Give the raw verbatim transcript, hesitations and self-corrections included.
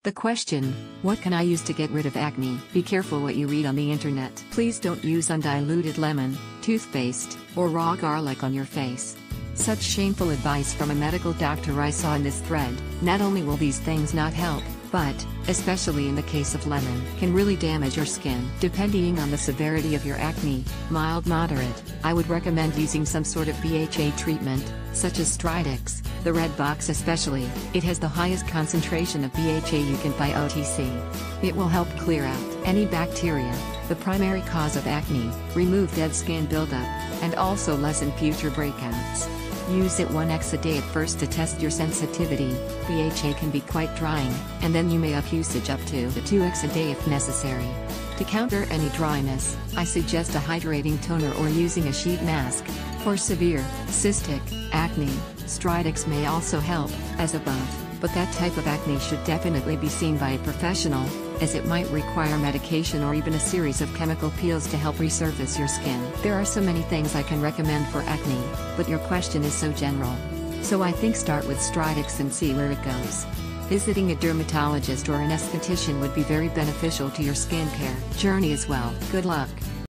The question, what can I use to get rid of acne? Be careful what you read on the internet. Please don't use undiluted lemon, toothpaste, or raw garlic on your face. Such shameful advice from a medical doctor I saw in this thread. Not only will these things not help, but, especially in the case of lemon, can really damage your skin. Depending on the severity of your acne, mild, moderate, I would recommend using some sort of B H A treatment, such as Stridex, the red box especially. It has the highest concentration of B H A you can buy O T C. It will help clear out any bacteria, the primary cause of acne, remove dead skin buildup, and also lessen future breakouts. Use it one x a day at first to test your sensitivity. B H A can be quite drying, and then you may up usage up to two x a day if necessary. To counter any dryness, I suggest a hydrating toner or using a sheet mask. For severe, cystic, acne, Stridex may also help, as above, but that type of acne should definitely be seen by a professional, as it might require medication or even a series of chemical peels to help resurface your skin. There are so many things I can recommend for acne, but your question is so general. So I think start with Stridex and see where it goes. Visiting a dermatologist or an esthetician would be very beneficial to your skincare journey as well. Good luck!